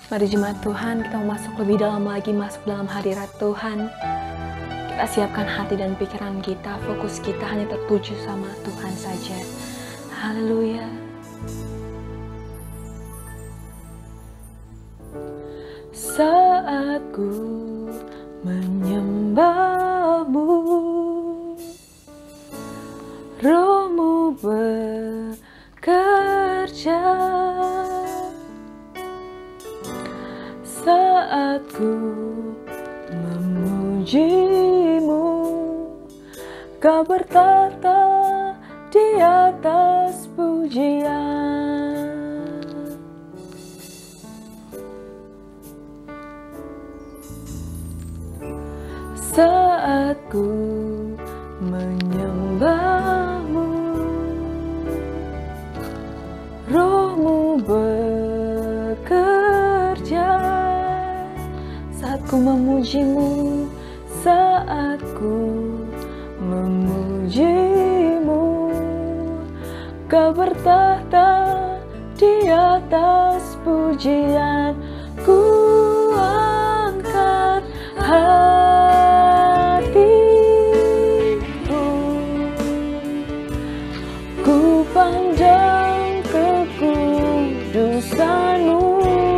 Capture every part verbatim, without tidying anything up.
Mari jemaat Tuhan, kita mau masuk lebih dalam lagi, masuk dalam hadirat Tuhan. Kita siapkan hati dan pikiran kita, fokus kita hanya tertuju sama Tuhan saja. Haleluya. Saat ku menyembahmu, Rohmu bekerja. Saat ku memujimu, Kau bertata di atas pujian. Saat ku menyembahmu, Rohmu bekerja. Saat ku memujimu, saat ku memujimu, Kau bertahta di atas pujian. Ku angkat hatiku, ku pandang kekudusan-Mu.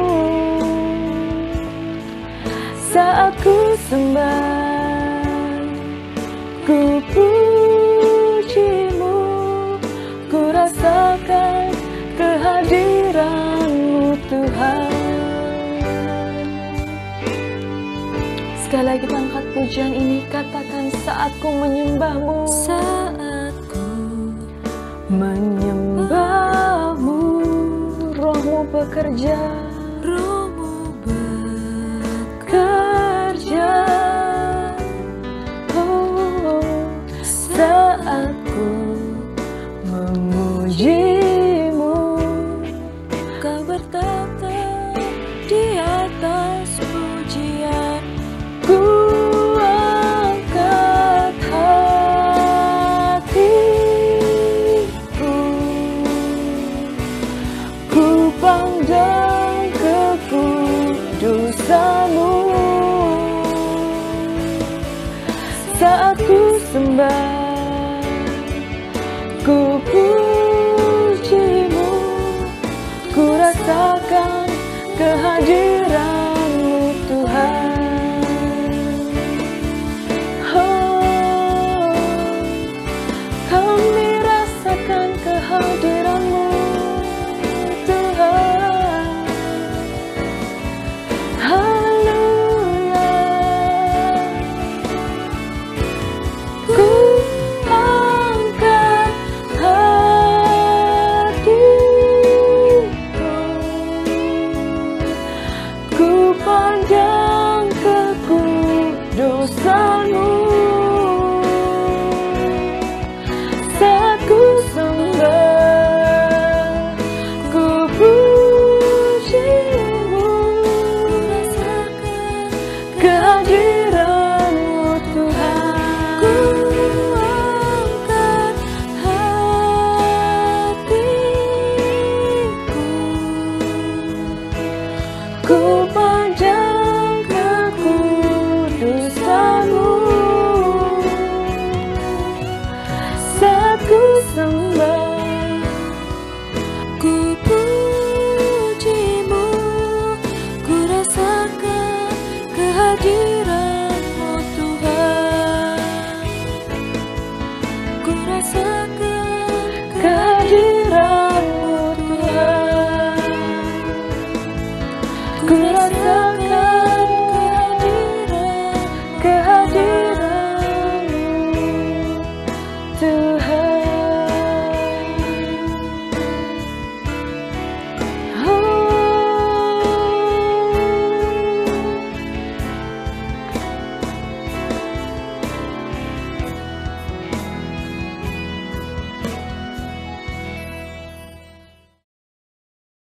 Saat ku sembah, ku pujimu, ku rasakan kehadiran-Mu Tuhan. Sekali lagi kita angkat pujian ini, katakan saat ku menyembah-Mu. Saat ku menyembah-Mu, Rohmu bekerja. Rohmu bekerja. Oh, saat ku memujimu, Kau bertata di atas pujian. Ku angkat hatiku, ku pandang kekudusan-Mu. Saat ku sembah, ku pujimu, ku rasakan kehadiran-Mu Tuhan. Oh, kami rasakan kehadiran-Mu Tuhan. Haleluya. Ku angkat hatiku, ku pandang kekudusan-Mu. Saat ku sembah, ku pujimu, rasakan kehadiran-Mu Tuhan. Ku angkat hatiku, ku